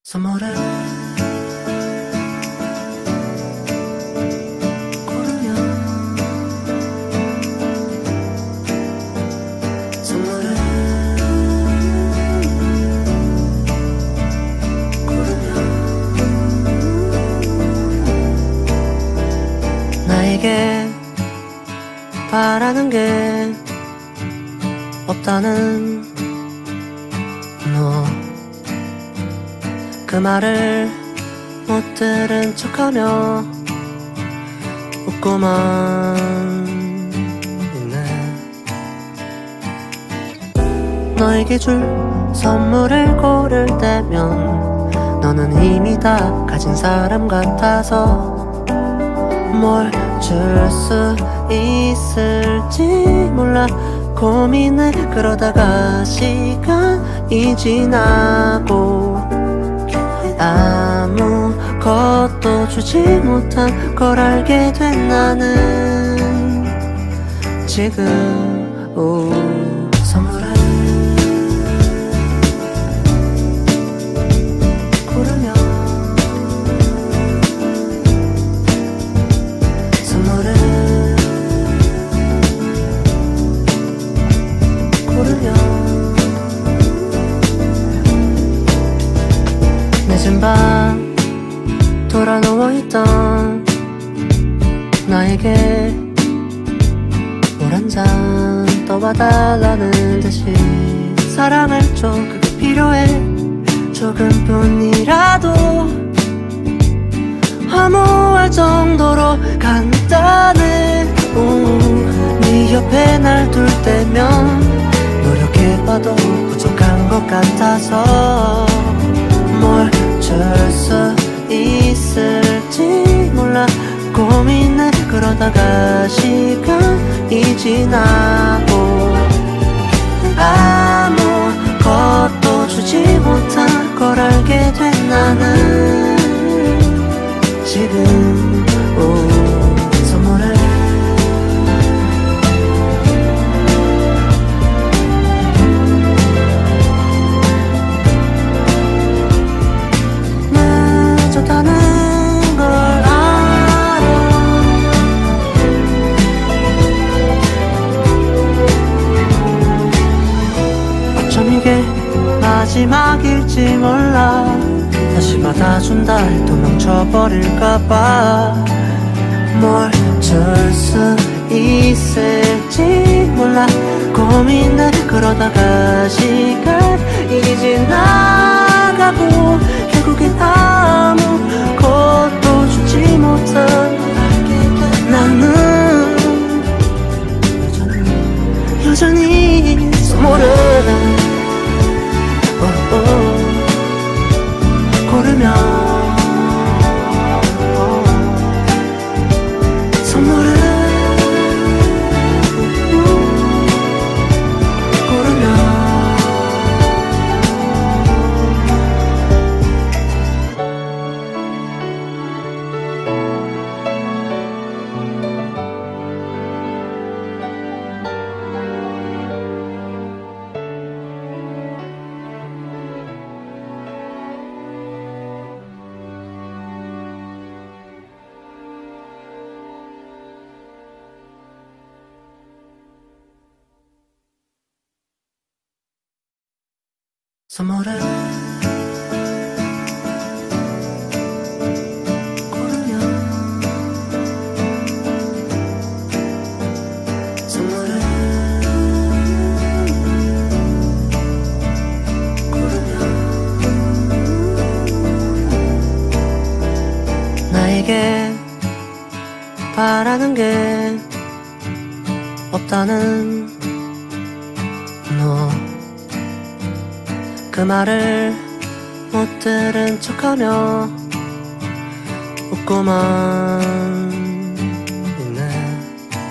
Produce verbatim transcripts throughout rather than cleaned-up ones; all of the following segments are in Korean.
선물을 고르면 선물을 고르면 나에게 바라는 게 없다는 너, 그 말을 못 들은 척하며 웃고만 있네. 너에게 줄 선물을 고를 때면 너는 이미 다 가진 사람 같아서 뭘 줄 수 있을지 몰라 고민해. 그러다가 시간이 지나고 아무것도 주지 못한 걸 알게 된 나는 지금 오, 선물을 고르면 선물을 고르면 늦은 밤 돌아 누워있던 나에게 물 한 잔 떠와달라는 듯이 사랑을 줘. 그게 필요해. 조금뿐이라도 허무할 정도로 간단해. 오, 네 옆에 날 둘 때면 노력해봐도 부족한 것 같아서 뭘 줄 수 있을지 몰라 고민해. 그러다가 시간이 지나고 아무것도 주지 못한 걸 알게 된 나는 지금 오, 선물을 늦었다는 걸 알아. 어쩜 이게 마지막일지 몰라. 다시 받아준다 해도 멈춰버릴까봐 뭘 줄 수 있을지 몰라 고민해. 그러다가 시간이 지나가고 결국엔 아무것도 주지 못한 나는 여전히 선물을 고르면 선물을 고르면 선물을 고르면 선물을 고르면 나에게 바라는 게 없다는 너, 그 말을 못 들은 척하며 웃고만 있네.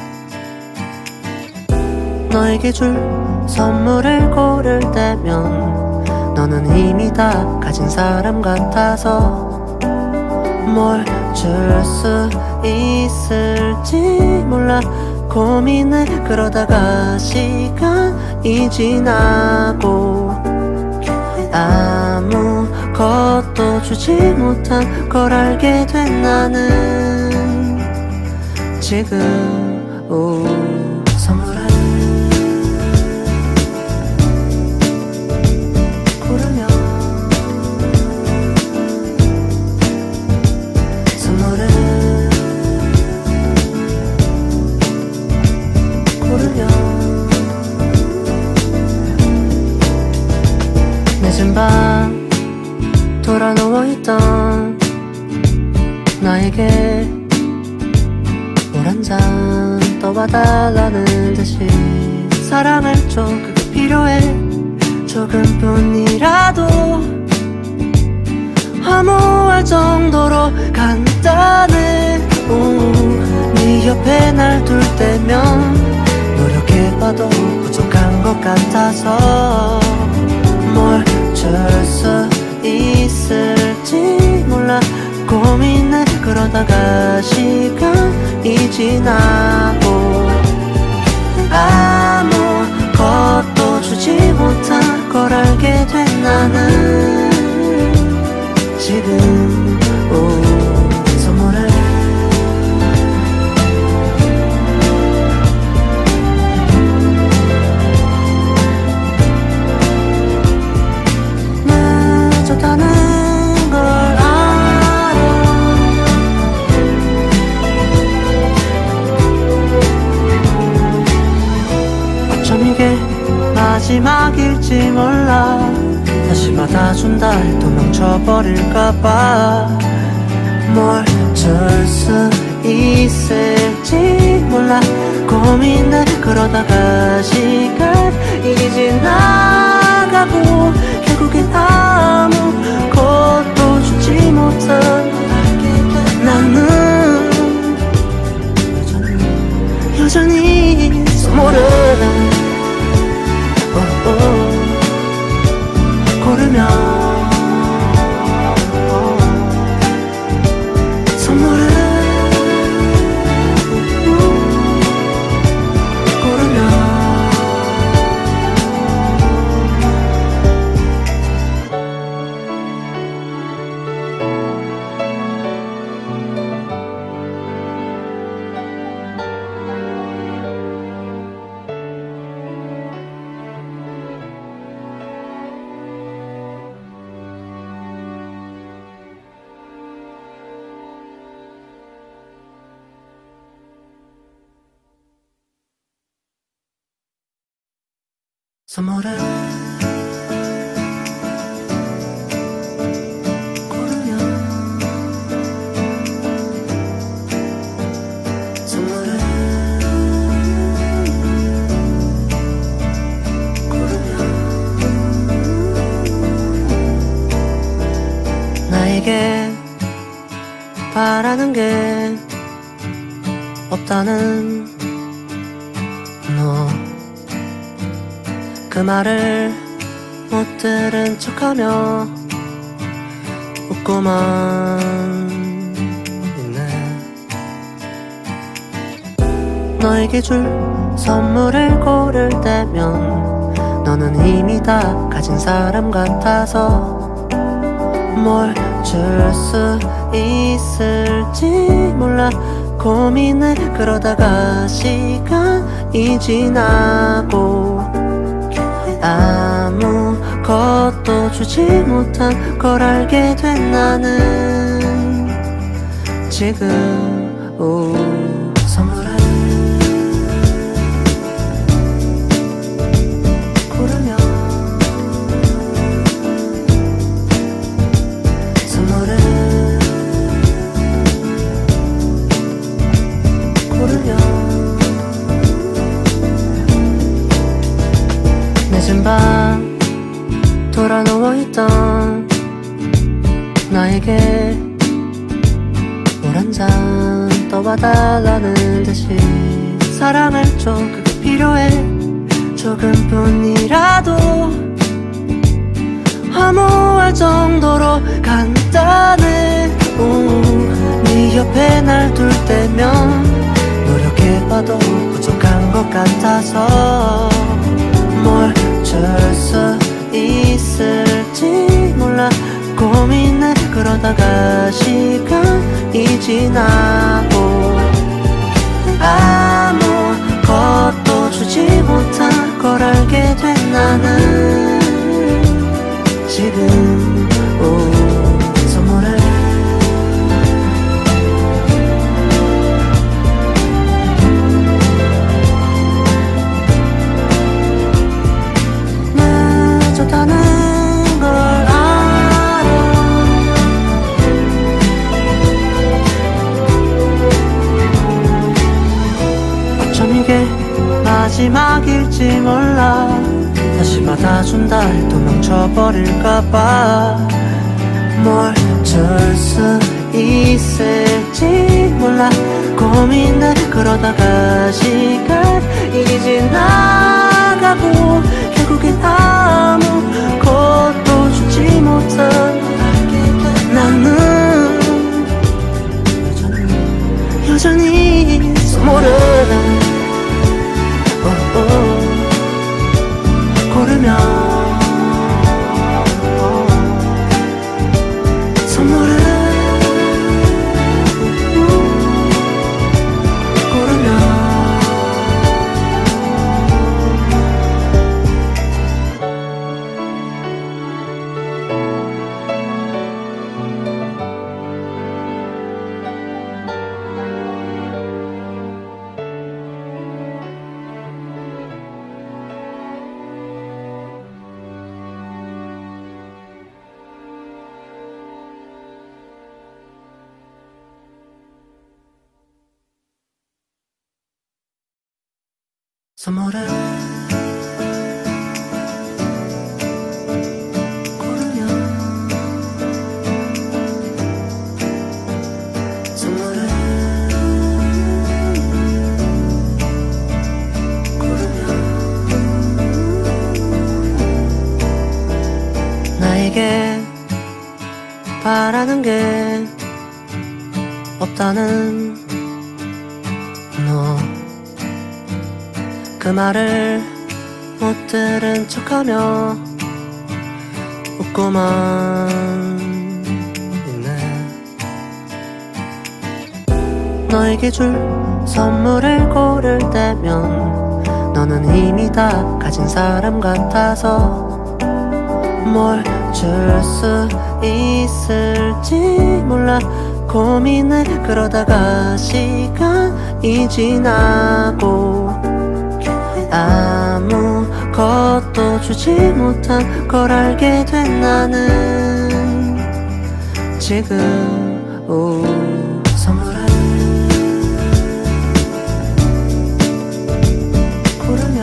너에게 줄 선물을 고를 때면 너는 이미 다 가진 사람 같아서 뭘 줄 수 있을지 몰라 고민해. 그러다가 시간이 지나고 아무것도 것도 주지 못한 걸 알게 된 나는 지금 오, 선물을 고르며 선물을 고르며 늦은 밤 돌아 누워있던 나에게 물 한 잔 떠봐달라는 듯이 사랑할 적 그게 필요해 조금뿐이라도 화무할 정도로 간단해 오, 네 옆에 날 둘 때면 노력해봐도 부족한 것 같아서 뭘 줄 수 있을지 몰라 고민해 그러다가 시간이 지나고 아무것도 주지 못한 걸 알게 된 나는 지금 오, 선물을 늦었다는 걸 알아 어쩜 이게 마지막일지 몰라 다시 받아준다 해도 멈춰버릴까봐 뭘 줄 수 있을지 몰라 고민해 그러다가 시간이 지나가고 결국엔 아무것도 주지 못한 나는 여전히 선물을 고르며 선물을 고르며 선물을 고르며 선물을 고르며 나에게 바라는 게 없다는 너 그 말을 못 들은 척하며 웃고만 있네 너에게 줄 선물을 고를 때면 너는 이미 다 가진 사람 같아서 뭘 줄 수 있을지 몰라 고민해 그러다가 시간이 지나고 아무것도 주지 못한 걸 알게 된 나는 지금 오, 선물을 고르며 선물을 고르며 늦은 밤 돌아 누워있던 나에게 물 한 잔 떠봐달라는 듯이 사랑할 적 그게 필요해 조금뿐이라도 화무할 정도로 간단해 오, 네 옆에 날 둘 때면 노력해봐도 부족한 것 같아서 뭘 줄 수 있을지 몰라 고민해 그러다가 시간이 지나고 아무것도 주지 못한 걸 알게 된 나는 지금 오, 선물을 늦었다는 걸 알아. 어쩜 이게 마지막일지 몰라. 다시 받아준다 해도 멈춰버릴까봐 뭘 줄 수 있을지 몰라. 고민을 그러다가 시간이 지나가고 결국엔 아무것도 주지 못한 나는 여전히 선물을 고르며 선물을 고르며 선물을 고르며 선물을 고르며 나에게 바라는 게 없다는 너 그 말을 못 들은 척하며 웃고만 있네. 너에게 줄 선물을 고를 때면 너는 이미 다 가진 사람 같아서 뭘 줄 수 있을지 몰라. 고민을 그러다가 시간이 지나고 아무것도 주지 못한 걸 알게 된 나는 지금 오, 선물을 고르며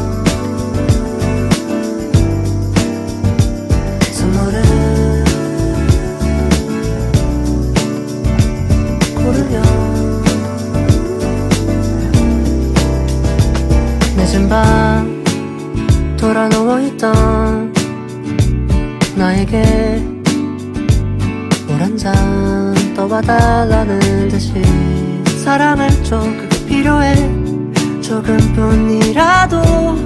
선물을 고르며 늦은 밤 돌아 누워있던 나에게 물 한 잔 떠와달라는 듯이 사랑을 줘. 그게 필요해. 조금뿐이라도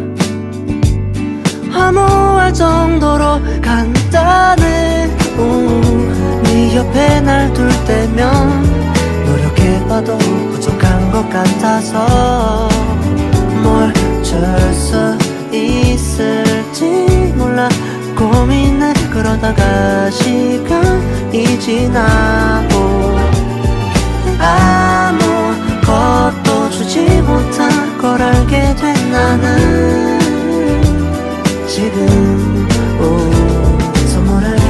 허무할 정도로 간단해. 오, 네 옆에 날 둘 때면 노력해봐도 부족한 것 같아서 뭘 줄 수 있을지 몰라. 고민을 그러다가 시간이 지나고 아무것도 주지 못한 걸 알게 된 나는 지금 오, 선물을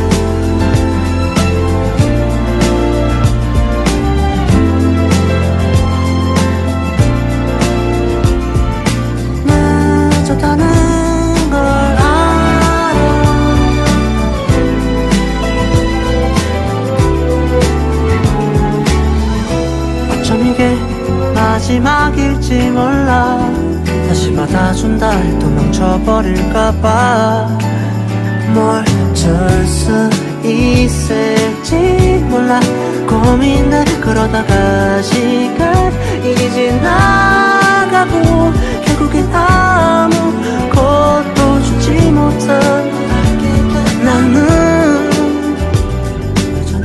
늦었다는 걸 알아. 어쩜 이게 마지막일지 몰라. 다시 받아준다 해도 멈춰버릴까봐 뭘 줄 수 있을지 몰라. 고민을 그러다가 시간이 지나가고 결국엔 아무것도 주지 못한 나는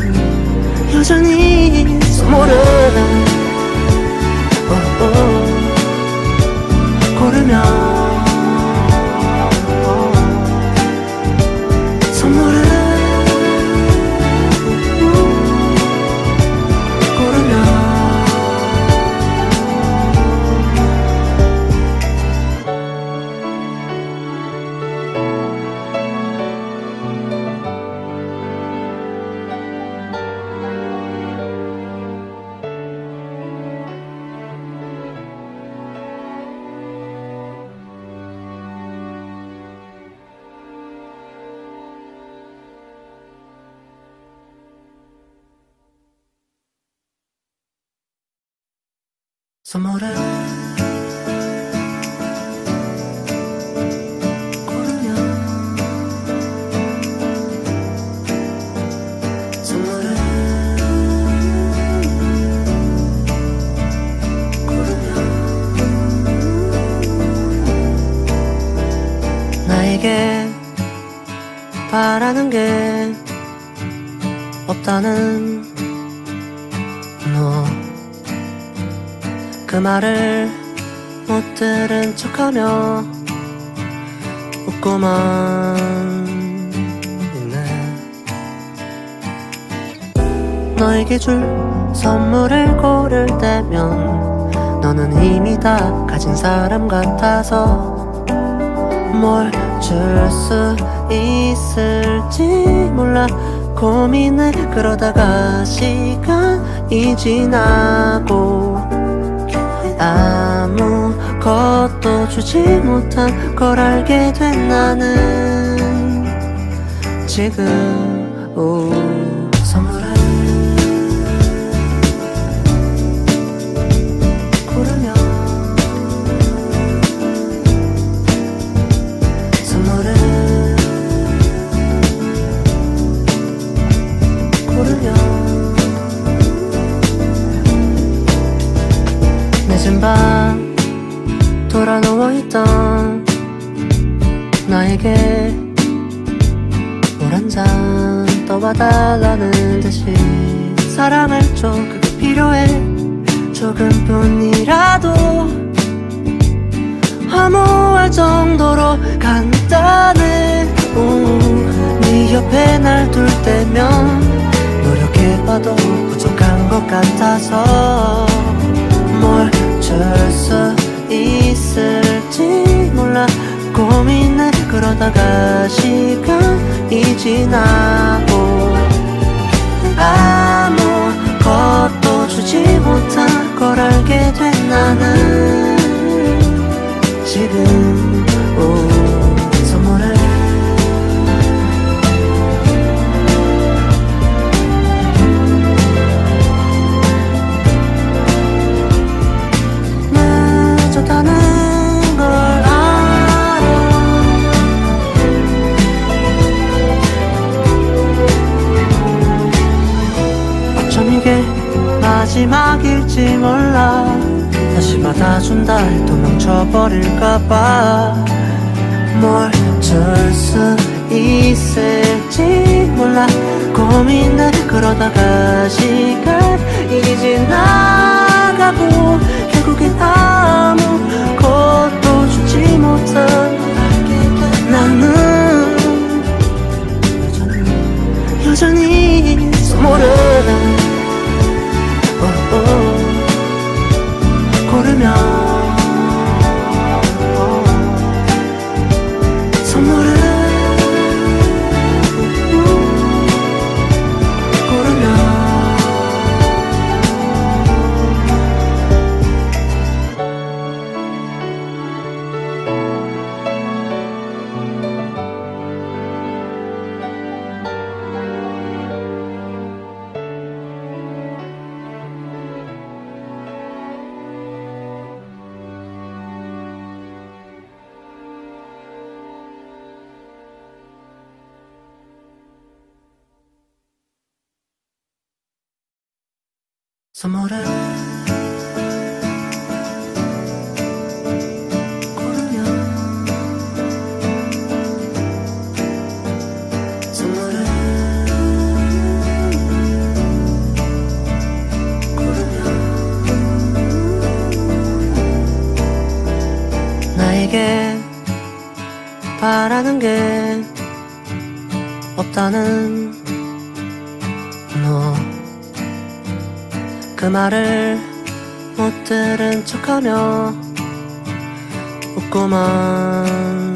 선물을 고르면 선물을 고르면 나에게 바라는 게 없다는 너 그 말을 못 들은 척하며 웃고만 있네. 너에게 줄 선물을 고를 때면 너는 이미 다 가진 사람 같아서 뭘 줄 수 있을지 몰라 고민해. 그러다가 시간이 지나고 아무것도 주지 못한 걸 알게 된 나는 지금 오, 선물을 고르면 선물을 고르면 늦은 밤 돌아 누워있던 나에게 물 한 잔 떠와달라는 듯이 사랑을 줘. 그게 필요해. 조금뿐이라도 화무할 정도로 간단해. 오, 네 옆에 날 둘 때면 노력해봐도 부족한 것 같아서 뭘 줄 수 있을지 몰라 고민해. 그러다가 시간이 지나고 아무것도 주지 못한 걸 알게 된 나는 지금 오, 선물을 마지막일지 몰라. 다시 받아준다 해도 멈춰버릴까봐 뭘 줄 수 있을지 몰라 고민해. 그러다가 시간이 지나가고 결국엔 아무것도 주지 못한 나는 여전히 선물을 고르면 선물을 고르면 선물을 고르면 선물을 고르면 나에게 바라는 게 없다는 너 그 말을 못 들은 척하며 웃고만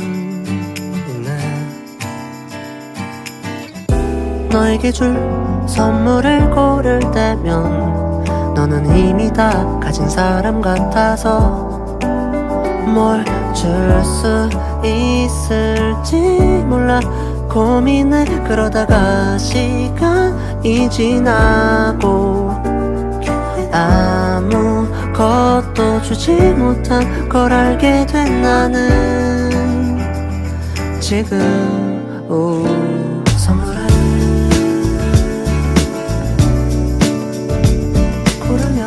있네. 너에게 줄 선물을 고를 때면 너는 이미 다 가진 사람 같아서 뭘 줄 수 있을지 몰라 고민해. 그러다가 시간이 지나고 아무것도 아무것도 주지 못한 걸 알게 된 나는 지금 오, 선물을 고르며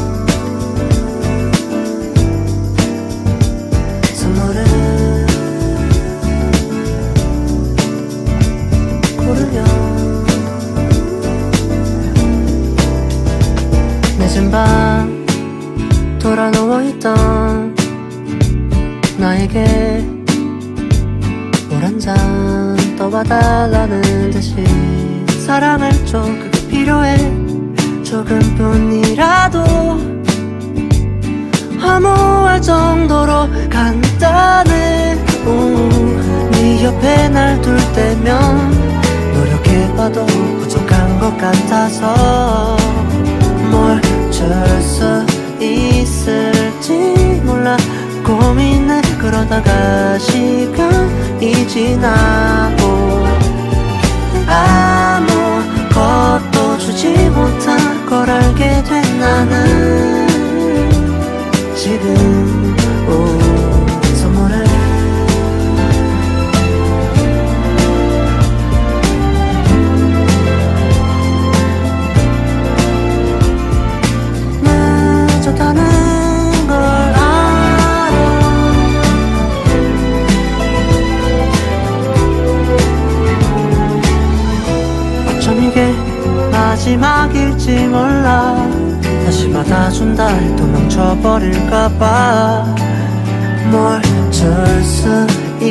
선물을 고르며 늦은 밤 돌아 누워있던 나에게 물 한 잔 떠봐달라는 듯이 사랑을 좀 그게 필요해 조금뿐이라도 허무할 정도로 간단해 오, 네 옆에 날 둘 때면 노력해봐도 부족한 것 같아서 뭘 줄 수 있을지 몰라 고민해 그러다가 시간이 지나고 아무것도 주지 못한 걸 알게 된 나는 지금 오, 선물을 늦었다는 걸 알아 어쩜 이게 마지막일지 몰라 다시 받아준다 해도 멈춰버릴까봐 뭘 줄 수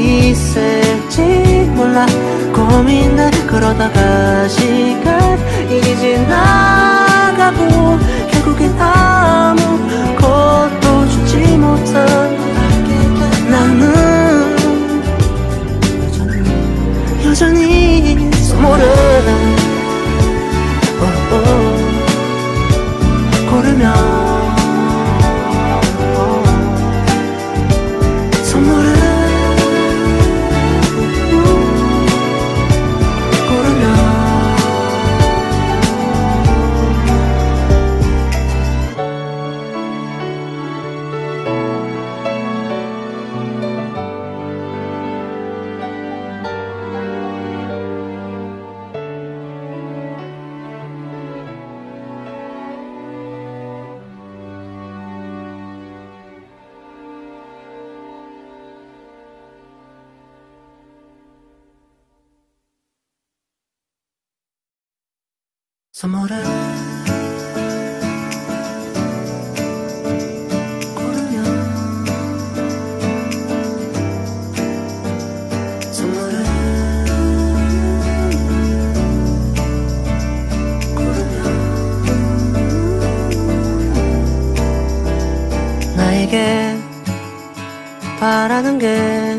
있을지 몰라 고민해 그러다가 시간이 지나가고 결국엔 아무것도 주지 못한 나는 여전히 선물을 고르며 선물을 고르며 선물을 고르며 선물을 고르며 나에게 바라는 게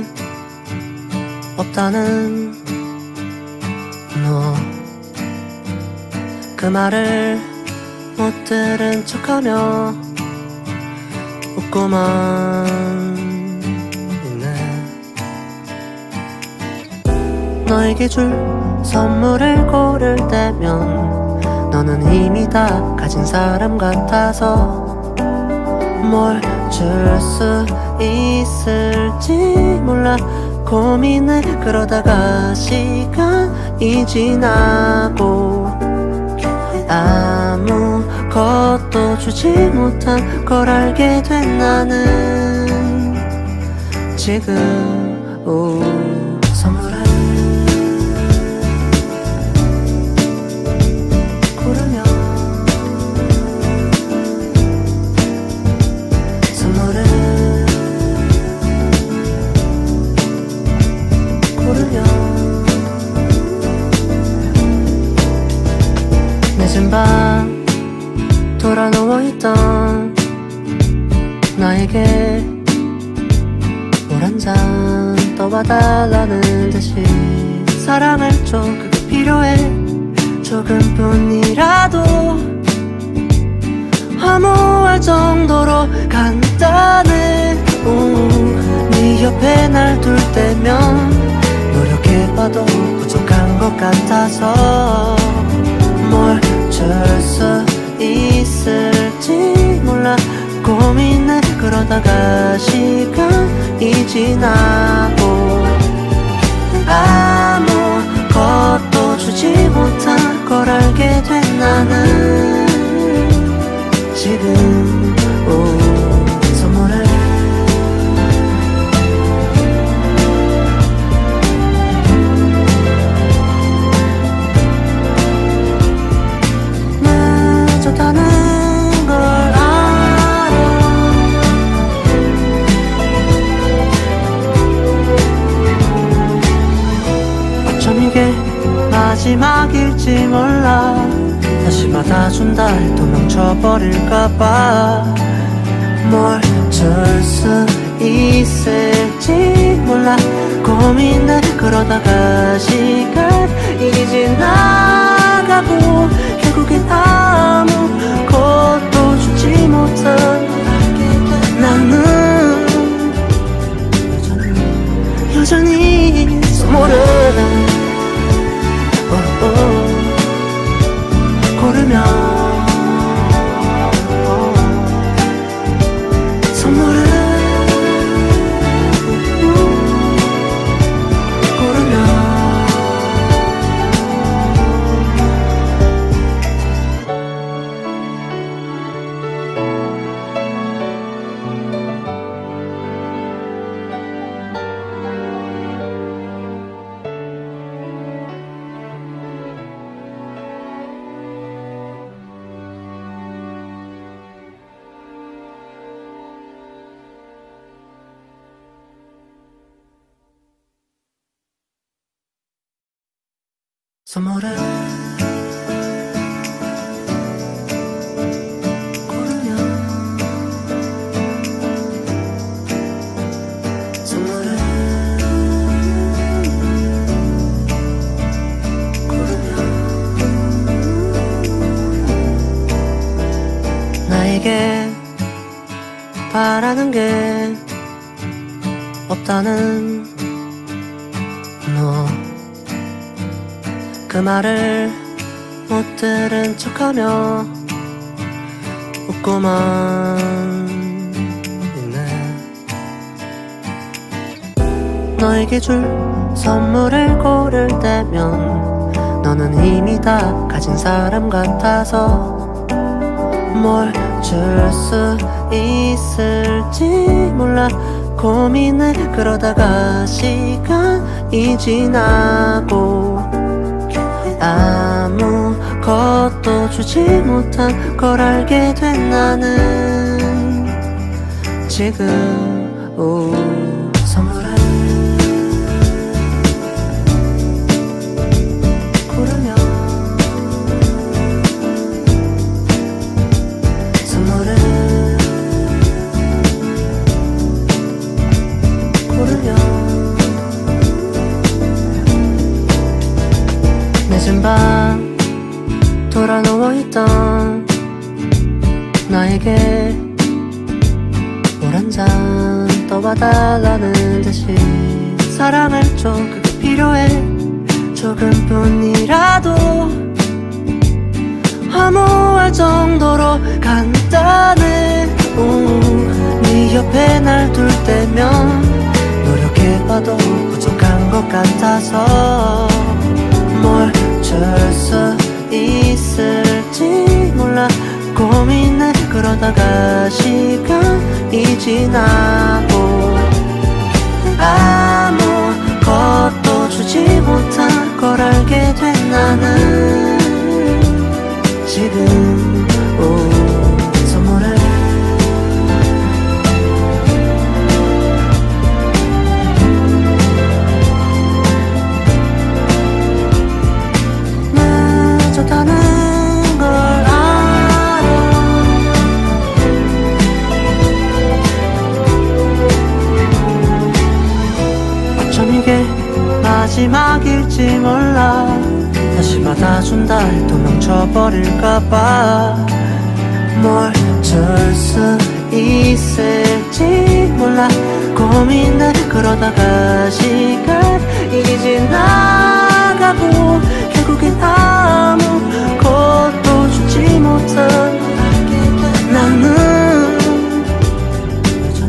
없다는 너 그 말을 못 들은 척하며 웃고만 있네 너에게 줄 선물을 고를 때면 너는 이미 다 가진 사람 같아서 뭘 줄 수 있을지 몰라 고민해 그러다가 시간이 지나고 아무것도 주지 못한 걸 알게 된 나는 지금 오, 선물을 고르며 선물을 고르며 늦은 밤 돌아 누워있던 나에게 물 한 잔 떠봐달라는 듯이 사랑을 좀 그게 필요해 조금뿐이라도 허무할 정도로 간단해 오, 네 옆에 날 둘 때면 노력해봐도 부족한 것 같아서 뭘 줄 수 있을지 몰라 고 그러다가 시간이 지나고 아무것도 주지 못한 걸 알게 된 나는 지금 오, 선물을 늦었다는 걸 알아. 어쩜 이게 마지막일지 몰라. 다시 받아준다 해도 멈춰버릴까봐 뭘 줄 수 있을지 몰라 고민해. 그러다가 시간이 지나가고 결국엔 아무것도 주지 못한 나는 여전히 선물을 고르며 선물을 고르며 선물을 고르며 선물을 고르며 나에게 바라는 게 없다는 너 그 말을 못 들은 척하며 웃고만 있네. 너에게 줄 선물을 고를 때면 너는 이미 다 가진 사람 같아서 뭘 줄 수 있을지 몰라 고민해. 그러다가 시간이 지나고 아무것도 주지 못한 걸 알게 된 나는 지금 오, 선물을 고르며 선물을 고르며 늦은 밤 돌아 누워있던 나에게 물 한 잔 떠봐달라는 듯이 사랑을 줘. 그게 필요해. 조금뿐이라도 허무할 정도로 간단해. 오, 네 옆에 날 둘 때면 노력해봐도 부족한 것 같아서 뭘 줄 수 있을지 몰라 고민해. 그러다가 시간이 지나고 아무것도 주지 못한 걸 알게 된 나는 지금 오, 선물을 늦었다는 걸 알아. 어쩜 이게 마지막일지 몰라. 다시 받아준다 해도 멈춰버릴까봐 뭘 줄 수 있을지 몰라 고민해. 그러다가 시간이 지나가고 결국엔 아무것도 주지 못한 나는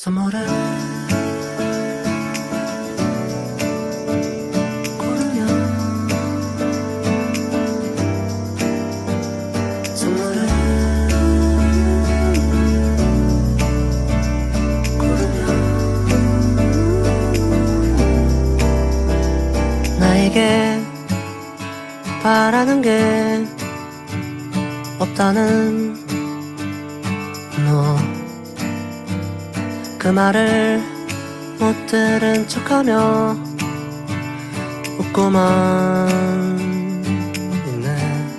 선물을 고르면 선물을 고르면 나에게 바라는 게 없다는 너 그 말을 못 들은 척하며 웃고만 있네.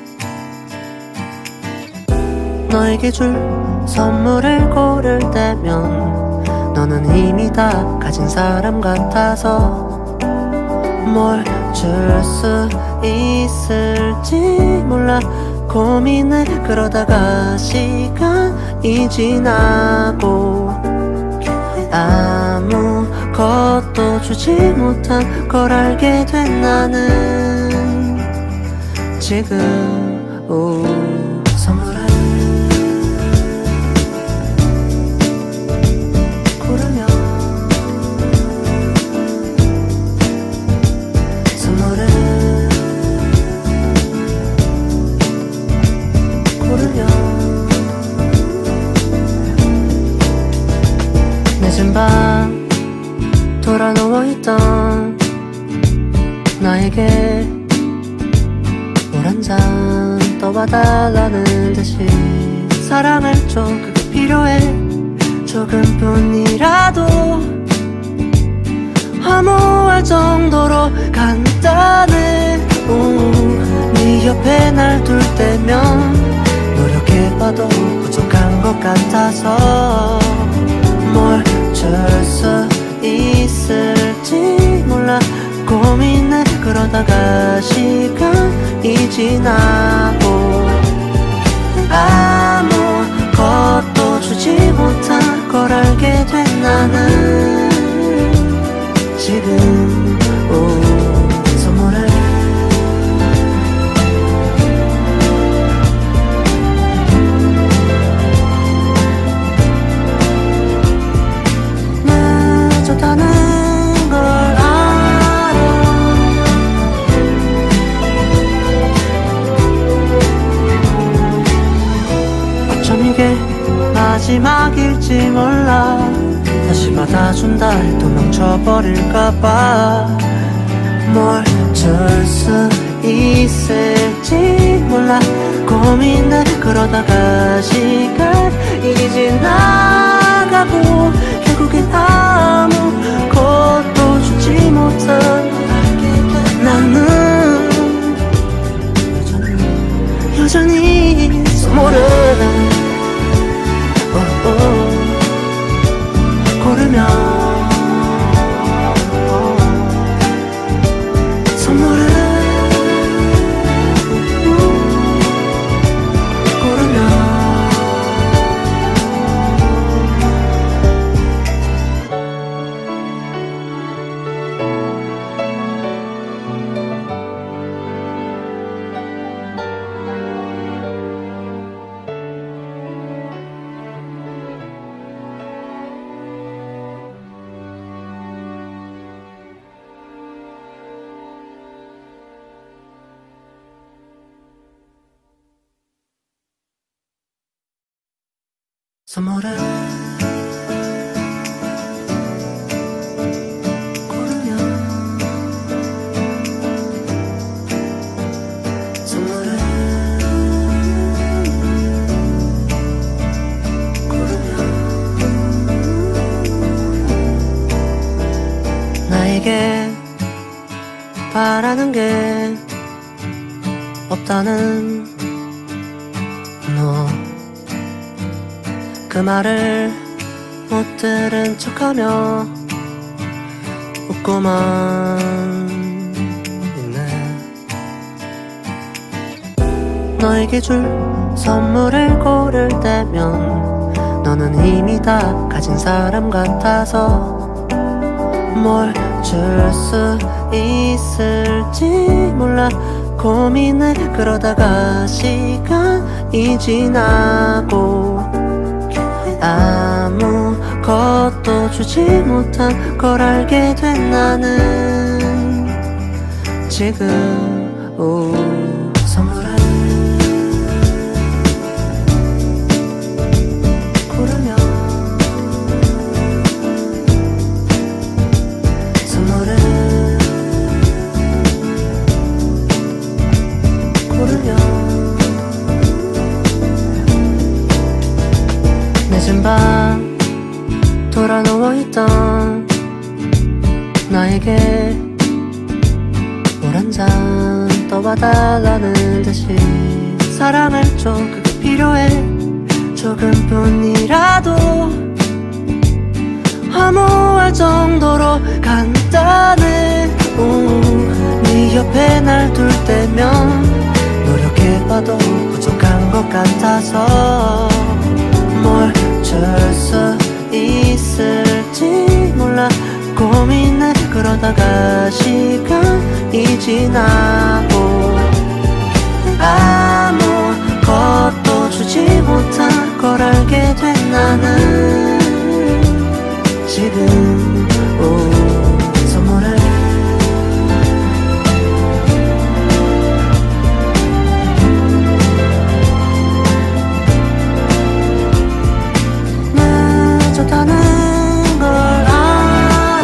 너에게 줄 선물을 고를 때면 너는 이미 다 가진 사람 같아서 뭘 줄 수 있을지 몰라 고민해. 그러다가 시간이 지나고 아무것도 주지 못한 걸 알게 된 나는 지금 오, 선물을 고르며 선물을 고르며 늦은 밤 돌아 누워있던 나에게 물 한 잔 떠봐달라는 듯이 사랑을 줘. 그게 필요해. 조금뿐이라도 화무할 정도로 간단해. 오, 네 옆에 날 둘 때면 노력해봐도 부족한 것 같아서 뭘 줄 수 있을지 몰라 고민해. 그러다가 시간이 지나고 아무것도 주지 못한 걸 알게 된 나는 지금 오, 선물을 늦었다는 걸 알아. 어쩜 이게 마지막일지 몰라. 다시 받아준다 해도 멈춰버릴까봐 뭘 줄 수 있을지 몰라 고민해. 그러다가 시간이 지나가고 결국엔 아무것도 주지 못한 나는 여전히 선물을 고르며 선물을 고르며 선물을 고르며 선물을 고르며 나에게 바라는 게 없다는 너 그 말을 못 들은 척하며 웃고만 있네. 너에게 줄 선물을 고를 때면 너는 이미 다 가진 사람 같아서 뭘 줄 수 있을지 몰라 고민해. 그러다가 시간이 지나고 아무것도 아무것도 주지 못한 걸 알게 된 나는 지금 오, 선물을 고르며 선물을 고르며 늦은 밤 돌아 누워있던 나에게 물 한 잔 떠와달라는 듯이 사랑을 좀 그게 필요해 조금뿐이라도 허무할 정도로 간단해 오, 네 옆에 날 둘 때면 노력해봐도 부족한 것 같아서 뭘 줄 수 있을지 몰라 고민해 그러다가 시간이 지나고 아무것도 주지 못한 걸 알게 된 나는 지금 오, 선물을 늦었다는 걸 알아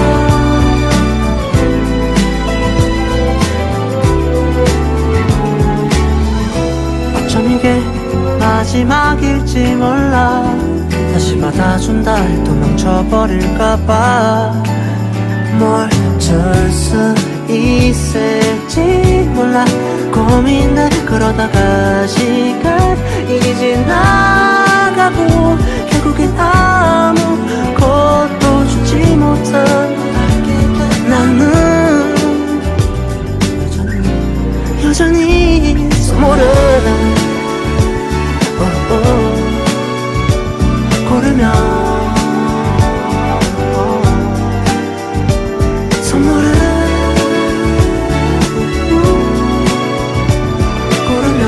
어쩜 이게 마지막일지 몰라 다시 받아준다 해도 멈춰버릴까봐 뭘 줄 수 있을지 몰라 고민해 그러다가 시간이 지나가고 결국엔 아무것도 주지 못한 나는 여전히 선물을 고르며 선물을 고르며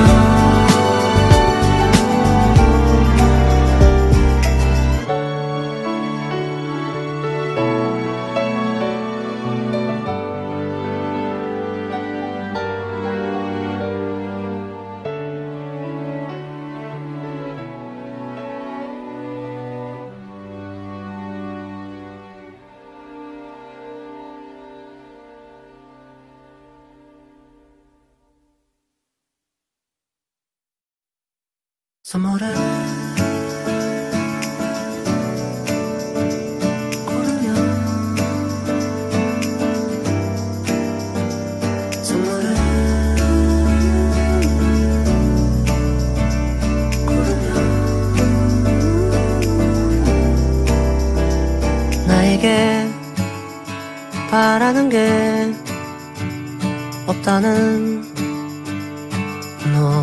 선물을 고르며 선물을 고르며 나에게 바라는 게 없다는 너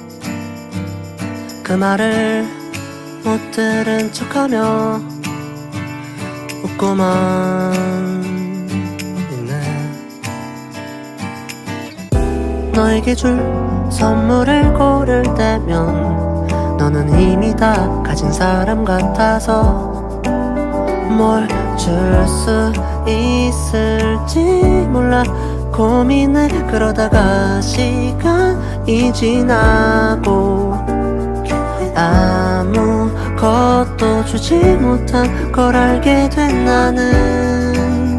그 말을 못 들은 척하며 웃고만 있네 너에게 줄 선물을 고를 때면 너는 이미 다 가진 사람 같아서 뭘 줄 수 있을지 몰라 고민해 그러다가 시간이 지나고 아무것도 주지 못한 걸 알게 된 나는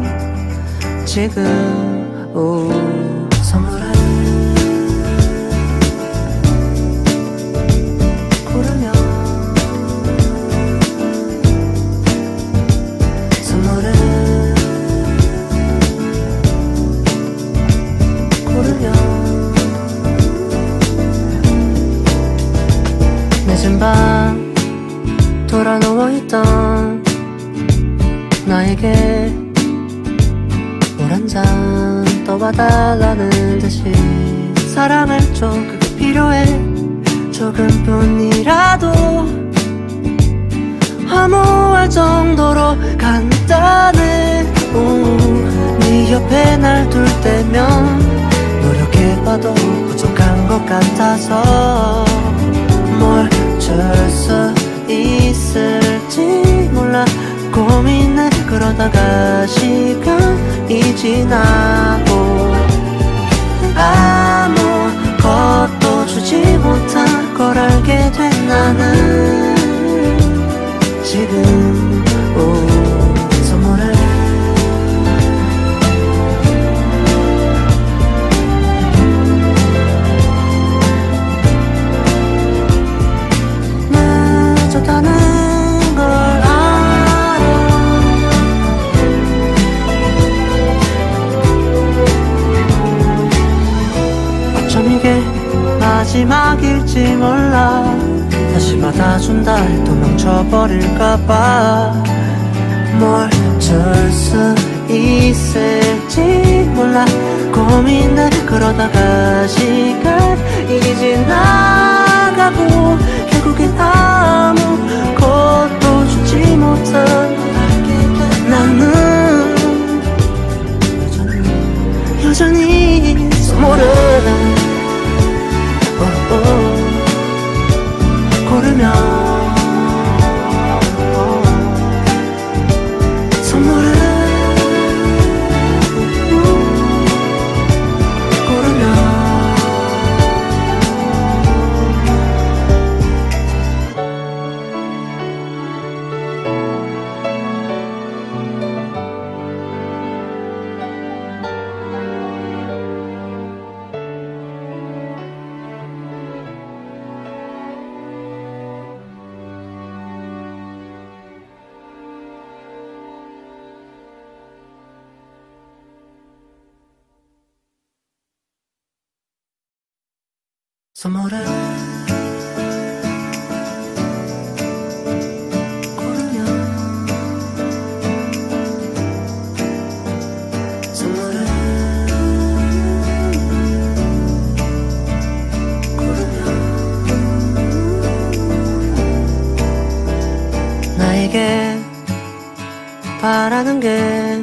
지금 오, 선물을 고르며 선물을 고르며 늦은 밤 돌아 누워있던 나에게 물 한 잔 떠와달라는 듯이 사랑을 좀 그게 필요해 조금뿐이라도 허무할 정도로 간단해 오, 네 옆에 날 둘 때면 노력해봐도 부족한 것 같아서 뭘 줄 수 있을지 몰라 고 그러다가 시간이 지나고 아무것도 주지 못한 걸 알게 된 나는 지금 오, 선물을 늦었다는 걸 알아. 어쩜 이게 마지막일지 몰라. 다시 받아준다 해도 멈춰버릴까봐 뭘 줄 수 있을지 몰라. 고민을 그러다가 시간이 지나가고 결국엔 아무것도 주지 못한 나는 여전히 선물을 고르며 선물을 고르며 선물을 고르며 선물을 고르며 나에게 바라는 게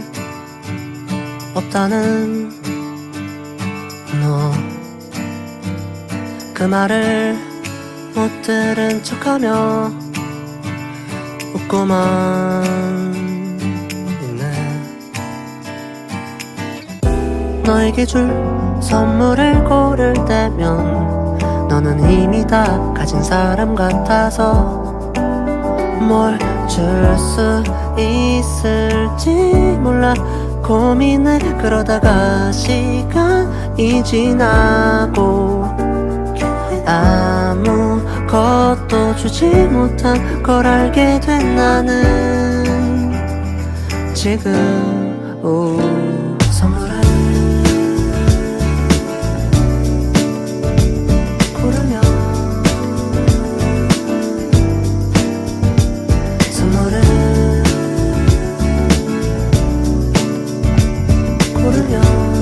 없다는 너 그 말을 못 들은 척하며 웃고만 있네. 너에게 줄 선물을 고를 때면 너는 이미 다 가진 사람 같아서 뭘 줄 수 있을지 몰라. 고민을 그러다가 시간이 지나고 아무것도 주지 못한 걸 알게 된 나는 지금 오, 선물을 고르며 선물을 고르며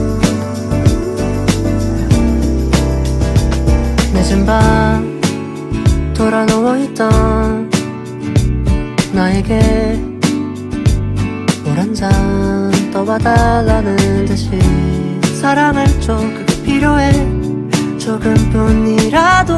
늦은 밤 돌아 누워있던 나에게 물 한 잔 떠봐달라는 듯이 사랑을 줘. 그게 필요해. 조금뿐이라도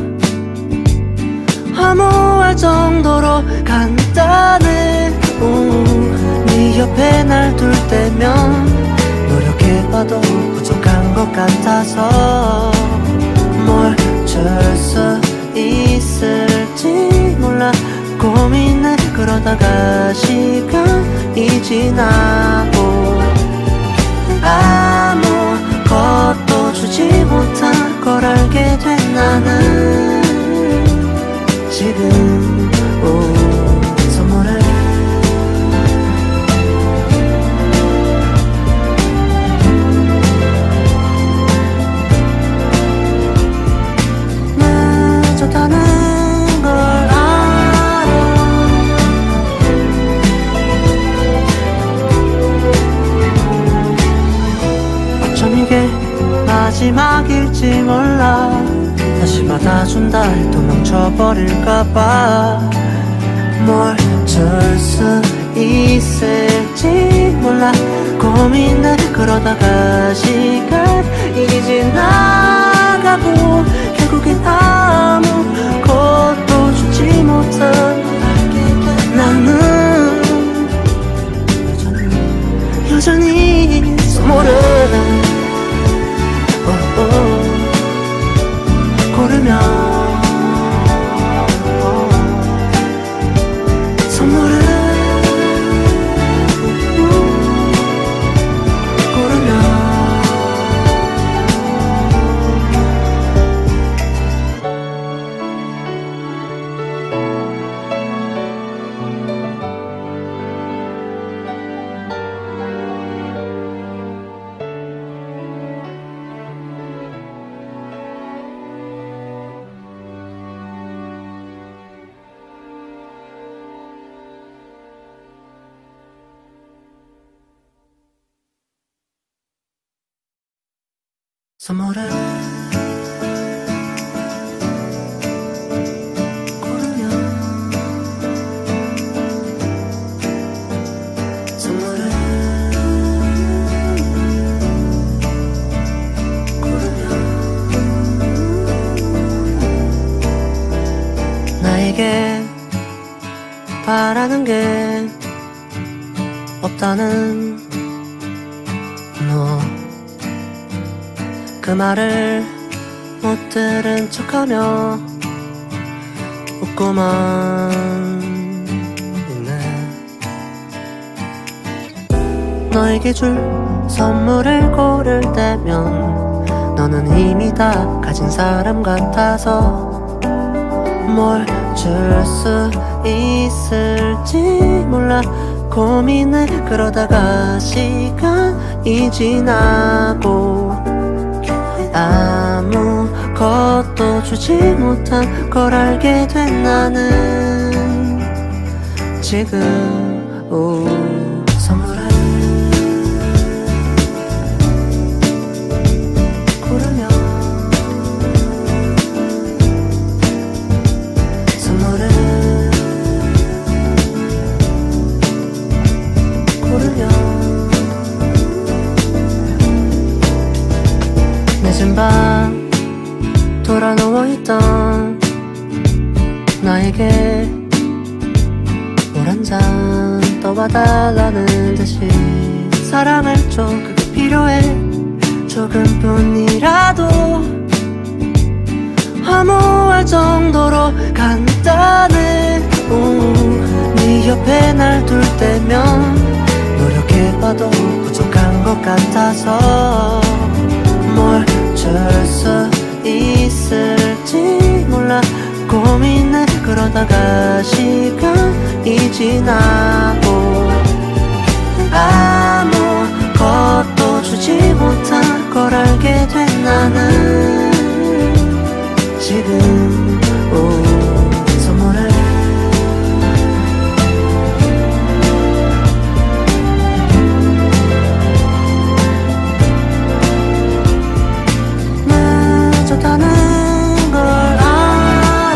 허무할 정도로 간단해. 오, 네 옆에 날 둘 때면 노력해봐도 부족한 것 같아서 뭘 줄 수 있을지 몰라. 고민을 그러다가 시간이 지나고 아무것도 주지 못한 걸 알게 된 나는 지금 오, 선물을 늦었다는 걸 알아. 어쩜 이게 마지막일지 몰라. 다시 받아준다 해도 멈춰버릴까봐 뭘 줄 수 있을지 몰라. 고민을 그러다가 시간이 지나가고 결국엔 아무것도 주지 못한 나는 여전히 선물은 고르며 선물은 선물은 고르며 선물은 고르며 나에게 바라는 게 없다는 너 그 말을 못 들은 척하며 웃고만 있네. 너에게 줄 선물을 고를 때면 너는 이미 다 가진 사람 같아서 뭘 줄 수 있을지 몰라 고민해. 그러다가 시간이 지나고 아무것도 주지 못한 걸 알게 된 나는 지금 오, 선물을 고르며 선물을 고르며 늦은 밤 돌아 누워있던 나에게 물 한 잔 떠봐달라는 듯이 사랑을 줘. 그게 필요해. 조금뿐이라도 화무할 정도로 간단해. 오, 네 옆에 날 둘 때면 노력해봐도 부족한 것 같아서 뭘 줄 수 있을지 몰라 고민해. 그러다가 시간이 지나고 아무것도 주지 못한 걸 알게 된 나는 지금 오, 선물을 늦었다는 걸 알아.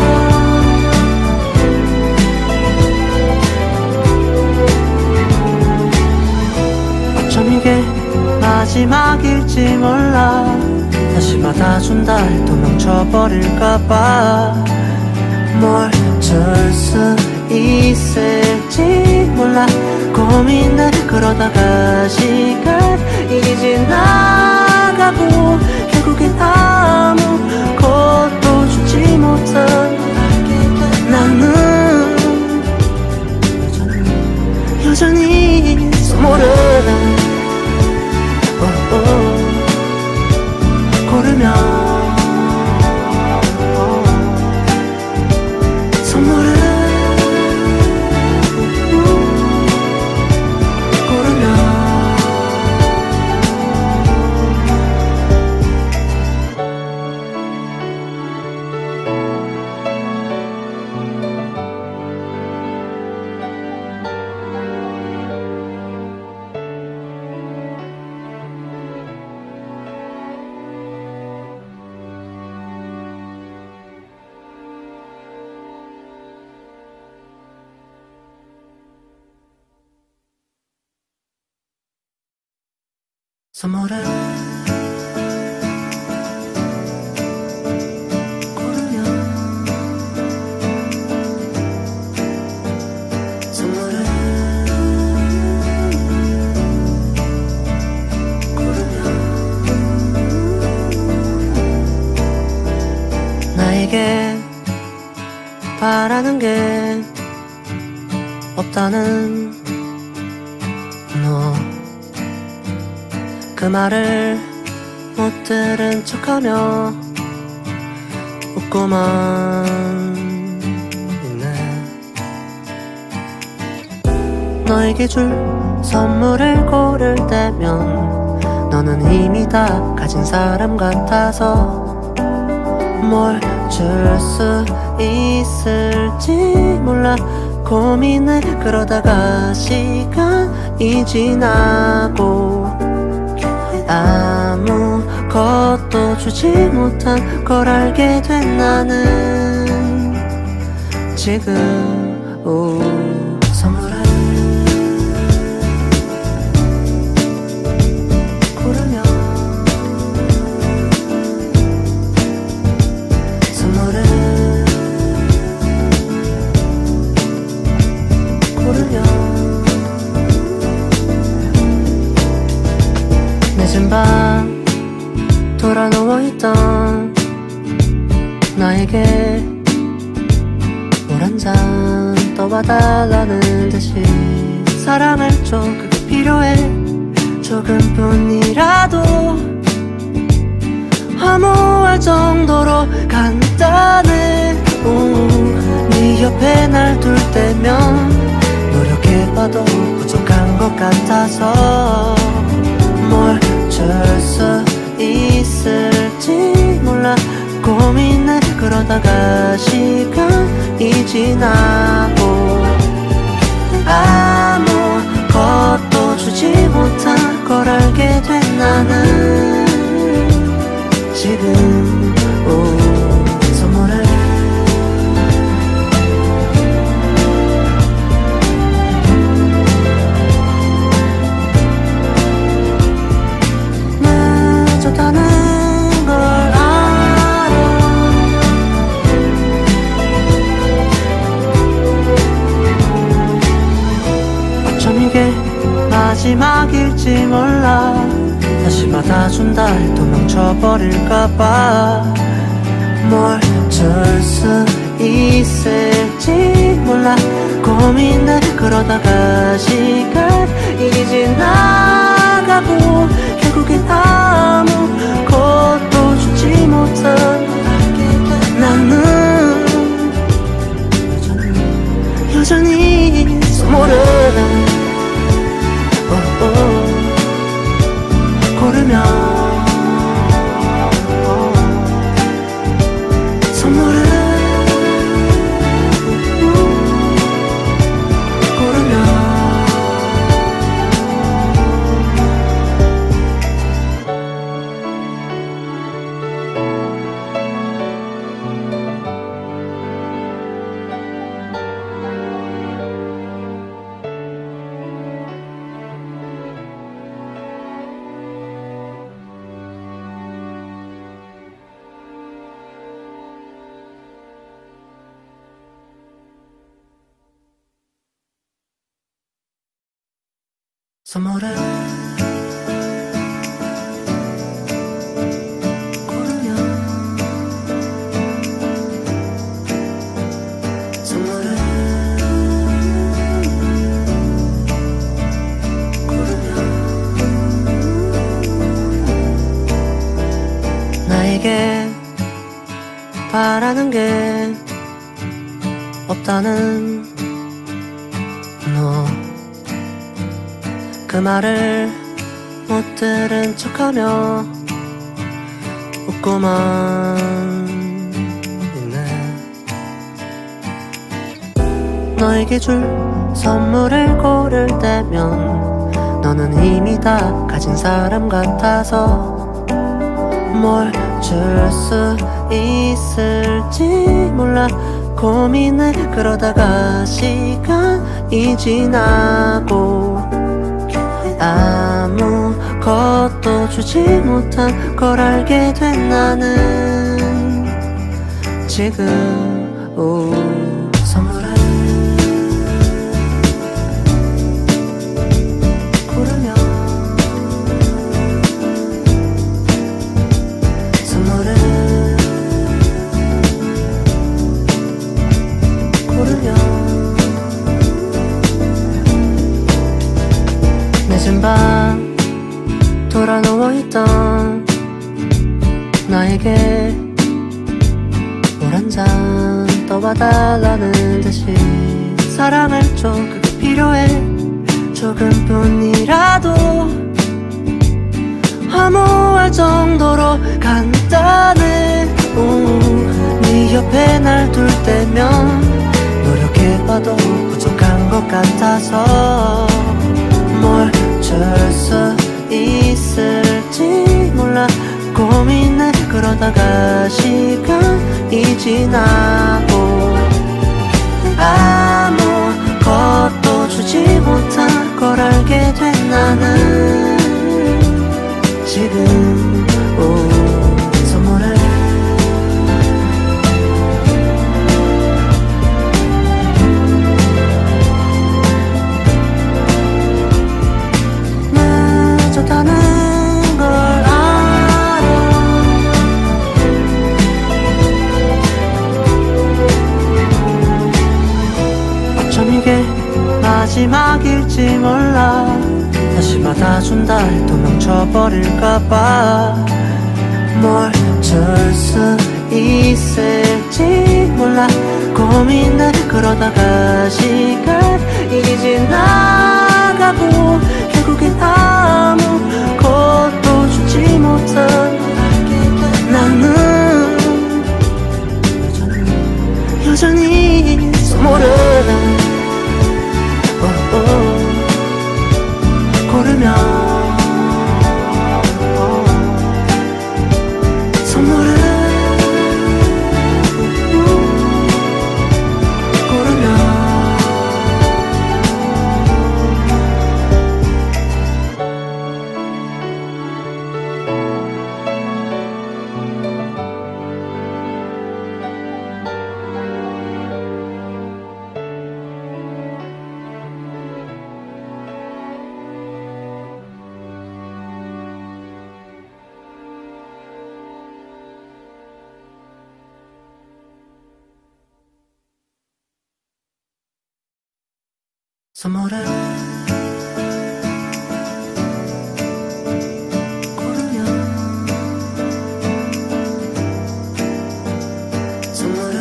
어쩜 이게 마지막일지 몰라. 다시 받아준다 해도 멈춰버릴까봐 뭘 줄 수 있을지 몰라 고민해. 그러다가 시간이 지나가고 결국엔 아무것도 주지 못한 나는 여전히 선물은 고르며 선물을 고르며 선물을 고르며 선물을 바라는 게 없다는 너, 그 말을 못 들은 척하며 웃고만 있네. 너에게 줄 선물을 고를 때면 너는 이미 다 가진 사람 같아서 뭘 줄 수 있을지 몰라 고민해. 그러다가 시간이 지나고 아무것도 주지 못한 걸 알게 된 나는 지금 오, 선물을 고르며 선물을 고르며 늦은 밤 돌아 누워있던 나에게 물 한 잔 떠와달라는 듯이 사랑을 줘. 그게 필요해. 조금뿐이라도 허무할 정도로 간단해. 오, 네 옆에 날 둘 때면 노력해봐도 부족한 것 같아서 뭘 줄 수 있을지 몰라 고민해. 그러다가 시간이 지나고 아무것도 주지 못한 걸 알게 된 나는 지금 오, 선물을 늦었다는 걸 알아. 어쩜 이게 마지막일지 몰라. 다시 받아준다 해도 멈춰버릴까봐 뭘 줄 수 있을지 몰라 고민해. 그러다가 시간이 지나가고 결국엔 아무것도 주지 못한 나는 여전히 선물을 고르며 선물을 고르며 선물을 고르며 선물을 고르며 나에게 바라는 게 없다는 너, 그 말을 못 들은 척하며 웃고만 있네. 너에게 줄 선물을 고를 때면 너는 이미 다 가진 사람 같아서 뭘 줄 수 있을지 몰라 고민해. 그러다가 시간이 지나고 아무것도 주지 못한 걸 알게 된 나는 지금 오, 선물을 고르며 선물을 나에게 물 한 잔 떠봐달라는 듯이 사랑을 좀 그게 필요해. 조금뿐이라도 허무할 정도로 간단해. 오, 네 옆에 날 둘 때면 노력해봐도 부족한 것 같아서 뭘 줄 수 있을지 몰라 고민해. 그러다가 시간이 지나고 아무것도 주지 못한 걸 알게 된 나는 지금 오, 선물을 늦었다는 걸 알아. 어쩜 이게 마지막일지 몰라. 다시 받아준다 해도 멈춰버릴까봐 뭘 줄 수 있을지 몰라 고민해. 그러다가 시간이 지나가고 결국엔 아무것도 주지 못한 나는 여전히 모르는 고르며 선물을 고르며 선물을 고르며 선물을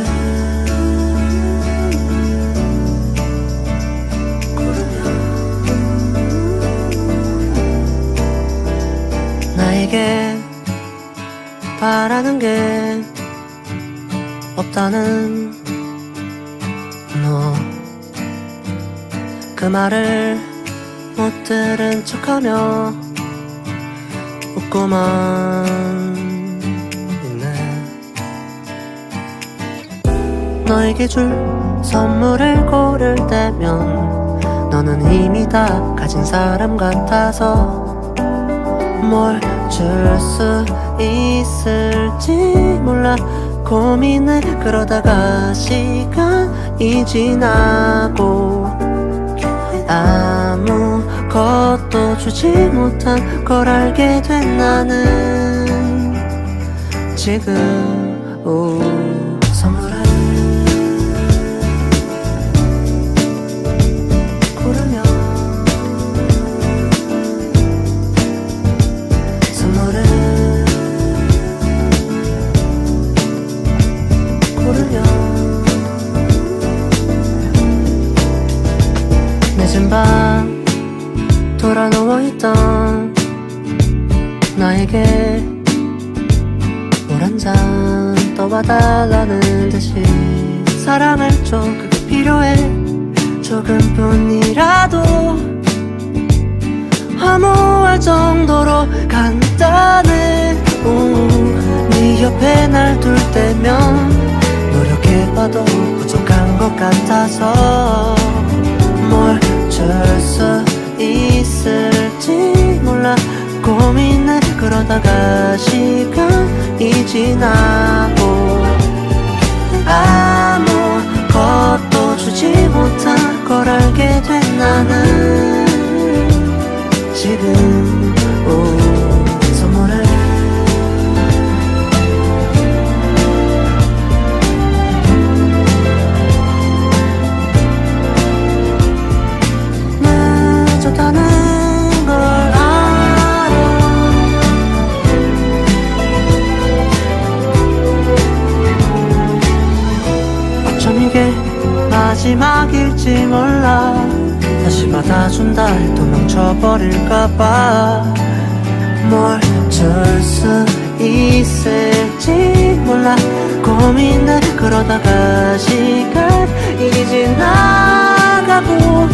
고르며 나에게 바라는 게 없다는 너 그 말을 못 들은 척하며 웃고만 있네. 너에게 줄 선물을 고를 때면 너는 이미 다 가진 사람 같아서 뭘 줄 수 있을지 몰라 고민해. 그러다가 시간이 지나고 아무것도 주지 못한 걸 알게 된 나는 지금 오, 선물을 고르며 선물을 고르며 늦은 밤 돌아 누워있던 나에게 물 한 잔 떠봐달라는 듯이 사랑을 좀 그게 필요해. 조금뿐이라도 허무할 정도로 간단해. 오, 네 옆에 날 둘 때면 노력해봐도 부족한 것 같아서 뭘 줄 수 있을지 몰라 고민해. 그러다가 시간이 지나고 아무것도 주지 못한 걸 알게 된 나는 지금 오, 선물을 늦었다는 걸 알아. 마지막일지 몰라. 다시 받아준다 해도 멈춰버릴까봐. 뭘 줄 수 있을지 몰라. 고민을 그러다가 시간이 지나가고